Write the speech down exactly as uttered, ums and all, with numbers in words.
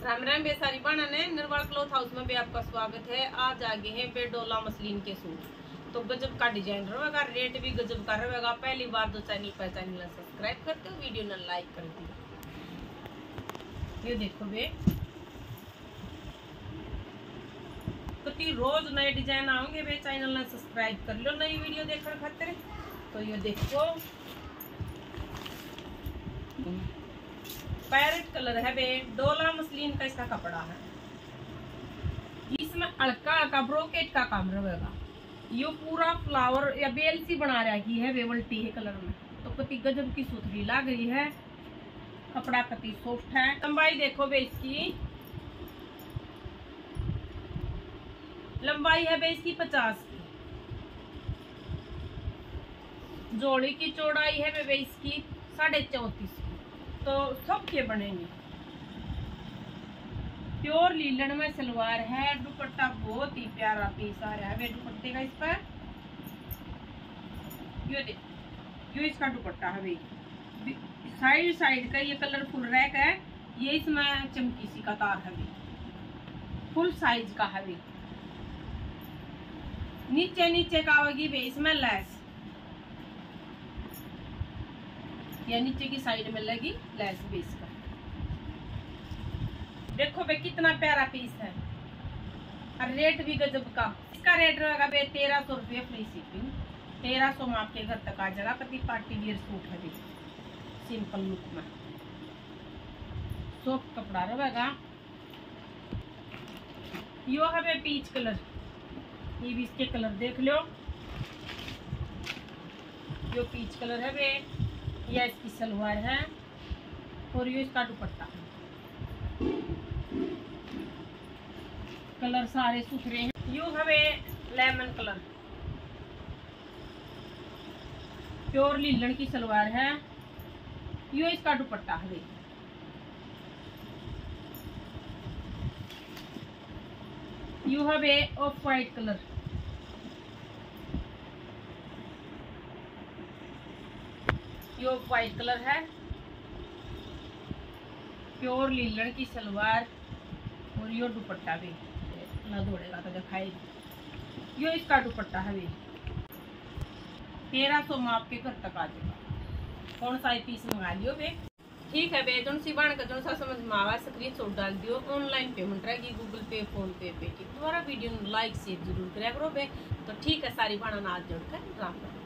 राम राम बेसारी बाणा ने Nirwal cloth house में भी आपका स्वागत है। आज आगे हैं बेडोला मसलिन के सूट। तो गजब का डिजाइन रहेगा, रेट भी गजब का रहेगा। पहली बार जो चैनल पर चैनल सब्सक्राइब करते हो, वीडियो ने लाइक कर दियो। ये देखो बे, कति रोज नए डिजाइन आएंगे बे, चैनल ने सब्सक्राइब कर लो नई वीडियो देखने खातिर। तो ये देखो पैरेट कलर है बे, डोला मसलिन का इसका कपड़ा है। इसमें हल्का हल्का ब्रोकेट का काम रहेगा। ये पूरा फ्लावर या बेल सी बना रखी है बेवल्टी है कलर में। तो कति गजब की सुथरी लग रही है, कपड़ा कति सॉफ्ट है। लंबाई देखो बे, इसकी लंबाई है बे इसकी पचास की। जोड़ी की चौड़ाई है बे इसकी साढ़े चौतीस। तो सब के बनेंगे। प्योर लीलन में सलवार है। दुपट्टा बहुत ही प्यारा पीस आ रहा है वे दुपट्टे का। इस पर ये देखो, ये इसका दुपट्टा है वे। साइड साइड का ये कलरफुल रैक है। ये इसमें चमकी सी का तार है वे, फुल साइज का है वे। नीचे नीचे का होगी वे इसमें लेस, या नीचे की साइड में लगी लेस बेस का। देखो बे कितना प्यारा पीस है और रेट भी गजब का। इसका रेट रहेगा बे तेरह सौ रुपये फ्री शिपिंग। तेरह सौ में आपके घर तक आ जाएगा। कति पार्टी वियर सूट है बे, सिंपल लुक में सॉफ्ट कपड़ा रहेगा। यो है बे पीच कलर। ये भी इसके कलर देख लो। यो पीच कलर है बे, यह इसकी सलवार है और ये इसका दुपट्टा है। कलर सारे सुथरे हैं। यू हमें लेमन कलर, प्योर लीलन की सलवार है। यू इसका दुपट्टा है। यू हमें ऑफ वाइट कलर, यो वाइट कलर है। प्योर लीलन की सलवार और यो दुपट्टा भी ना दौड़ेगा तो दिखाई। यो इसका दुपट्टा है भी। तेरह सौ में आपके घर तक आ जाएगा। कौन सा पीस मंगा लियो बे। ठीक है बे, जो सी बाण का जो सा समझ में आवा स्क्रीन शॉट डाल दियो। ऑनलाइन पेमेंट रहेगी, Google Pay, PhonePe, Paytm. दोबारा वीडियो लाइक शेयर जरूर करा करो बे। तो ठीक है, सारी बाणा आज जोड़कर राम राम।